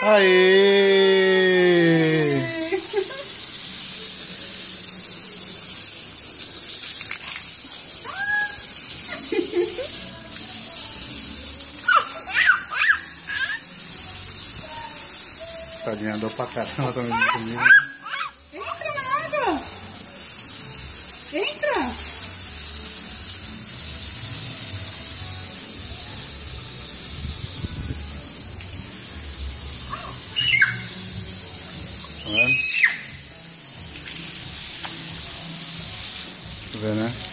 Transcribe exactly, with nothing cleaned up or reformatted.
Aê! Tadinha, andou pra caramba também comigo. Entra na água! Entra! Tá vendo? Tá vendo, né?